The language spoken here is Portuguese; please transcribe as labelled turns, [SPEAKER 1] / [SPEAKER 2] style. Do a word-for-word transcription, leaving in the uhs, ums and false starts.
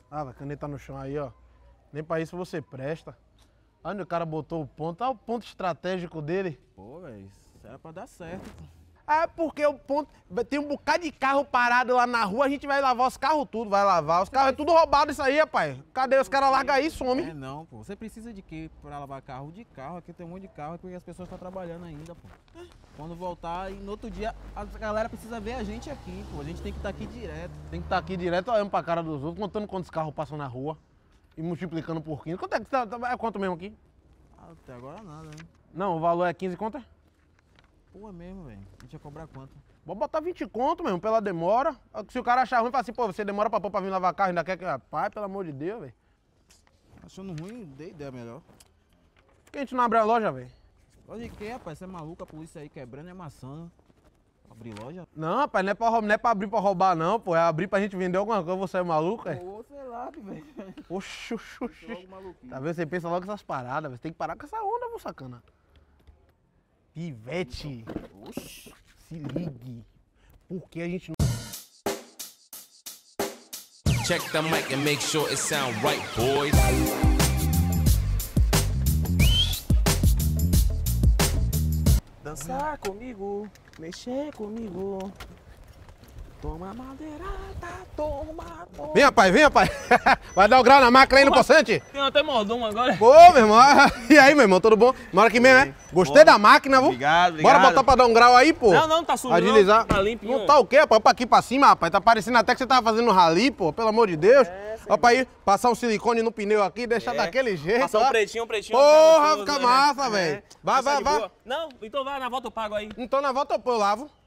[SPEAKER 1] Ah, a caneta no chão aí, ó. Nem pra isso você presta. Onde o cara botou o ponto, olha o ponto estratégico dele.
[SPEAKER 2] Pô, velho, isso era pra dar certo.
[SPEAKER 1] É porque o ponto... Tem um bocado de carro parado lá na rua, a gente vai lavar os carros tudo, vai lavar. Os carros é tudo roubado isso aí, rapaz. Cadê? Os caras largam aí e somem.
[SPEAKER 2] É não, pô. Você precisa de quê pra lavar carro? De carro, aqui tem um monte de carro, é porque as pessoas estão trabalhando ainda, pô. Quando voltar, e no outro dia, a galera precisa ver a gente aqui, pô. A gente tem que estar aqui direto.
[SPEAKER 1] Tem que estar aqui direto olhando pra cara dos outros, contando quantos carros passam na rua e multiplicando por quinze. Quanto é que tá? É quanto mesmo aqui?
[SPEAKER 2] Ah, até agora nada, né?
[SPEAKER 1] Não, o valor é quinze conto?
[SPEAKER 2] Pô, é mesmo, velho. A gente ia cobrar quanto?
[SPEAKER 1] Vou botar vinte conto mesmo, pela demora. Se o cara achar ruim, fala assim, pô, você demora pra pôr pra vir lavar carro, ainda quer que... Pai, pelo amor de Deus, velho.
[SPEAKER 2] Achando ruim, dei ideia melhor.
[SPEAKER 1] Por que a gente não abre a loja, velho?
[SPEAKER 2] Loja de quê, rapaz? Você é maluco, a polícia aí quebrando e amassando. Abrir loja?
[SPEAKER 1] Não, rapaz, não é, pra, não é pra abrir pra roubar, não, pô. É abrir pra gente vender alguma coisa, você é maluco, é?
[SPEAKER 2] Pô, sei lá, velho.
[SPEAKER 1] Oxi, oxi, oxi. Tá vendo? Você pensa logo essas paradas, você tem que parar com essa onda, meu sacana. Pivete.
[SPEAKER 2] Oxi.
[SPEAKER 1] Se ligue. Por que a gente não...
[SPEAKER 3] Check the mic and make sure it sound right, boys.
[SPEAKER 2] Dançar comigo, mexer comigo. Toma madeirada, toma, toma.
[SPEAKER 1] Vem, rapaz, vem, rapaz. Vai dar o grau na máquina aí no poçante?
[SPEAKER 4] Tem até mordomo agora.
[SPEAKER 1] Pô, meu irmão. E aí, meu irmão, tudo bom? Mora aqui mesmo, né? Gostei da máquina, viu?
[SPEAKER 2] Obrigado, obrigado.
[SPEAKER 1] Bora botar pra dar um grau aí, pô.
[SPEAKER 4] Não, não, tá sujo.
[SPEAKER 1] Agilizar.
[SPEAKER 4] Não, tá limpinho.
[SPEAKER 1] Não tá o quê, rapaz? Pra aqui pra cima, rapaz. Tá parecendo até que você tava fazendo rali, pô. Pelo amor de Deus. É, ó, pra ir passar um silicone no pneu aqui, deixar é. daquele jeito.
[SPEAKER 4] Passar um pretinho, um pretinho.
[SPEAKER 1] Porra, fica massa, velho.
[SPEAKER 4] É.
[SPEAKER 1] Vai, vai, vai.
[SPEAKER 4] Não, então vai, na volta eu pago aí.
[SPEAKER 1] Então na volta eu lavo.